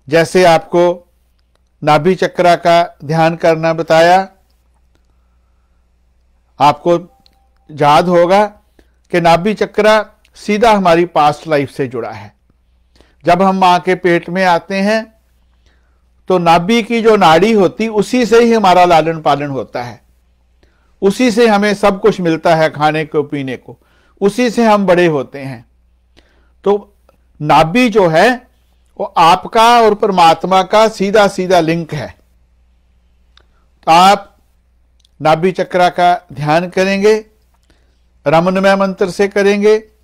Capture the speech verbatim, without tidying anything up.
जैसे आपको नाभि चक्र का ध्यान करना बताया, आपको याद होगा कि नाभि चक्र सीधा हमारी पास्ट लाइफ से जुड़ा है। जब हम मां के पेट में आते हैं तो नाभि की जो नाड़ी होती, उसी से ही हमारा लालन पालन होता है, उसी से हमें सब कुछ मिलता है, खाने को पीने को, उसी से हम बड़े होते हैं। तो नाभि जो है वो आपका और परमात्मा का सीधा सीधा लिंक है। तो आप नाभि चक्र का ध्यान करेंगे, रमनमय मंत्र से करेंगे।